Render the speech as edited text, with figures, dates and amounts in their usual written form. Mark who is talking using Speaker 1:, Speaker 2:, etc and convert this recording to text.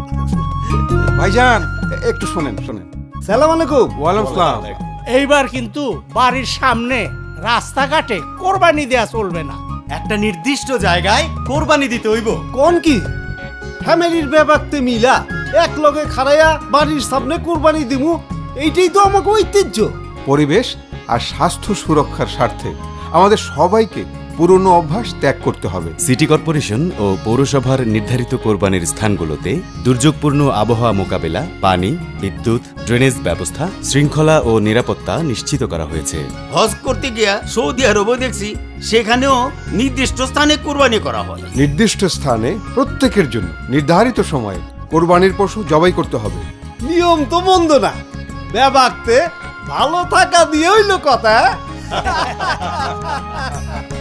Speaker 1: ভাইজান একটু শোনেন শোনেন।
Speaker 2: সালাম আলাইকুম।
Speaker 1: ওয়ালাইকুম আসসালাম।
Speaker 3: এইবার কিন্তু বাড়ির সামনে রাস্তাঘাটে কোরবানি দেয়া চলবে না।
Speaker 4: একটা নির্দিষ্ট জায়গায় কোরবানি দিতে হইব।
Speaker 2: কোন কি ফ্যামিলির ব্যাপারতে মিলা এক লগে খাড়াইয়া বাড়ির সামনে কোরবানি দিমু, এইটাই তো আমাকে ঐতিহ্য।
Speaker 1: পরিবেশ আর স্বাস্থ্য সুরক্ষার স্বার্থে আমাদের সবাইকে পুরনো অভ্যাস ত্যাগ করতে হবে।
Speaker 5: সিটি কর্পোরেশন ও পৌরসভার নির্ধারিত কোরবানির স্থানগুলোতে দুর্যোগপূর্ণ আবহাওয়া মোকাবেলা, পানি, বিদ্যুৎ, ড্রেনেজ ব্যবস্থা, শৃঙ্খলা ও নিরাপত্তা নিশ্চিত করা হয়েছে।
Speaker 6: হজ করতে গিয়া সৌদি আরবও দেখছি সেখানেও নির্দিষ্ট স্থানে কোরবানি করা হয়।
Speaker 1: নির্দিষ্ট স্থানে প্রত্যেকের জন্য নির্ধারিত সময়ে কোরবানির পশু জবাই করতে হবে।
Speaker 2: নিয়ম তো মন্দ না, ব্যাপারতে ভালো থাকা দিয়ে হইল কথা।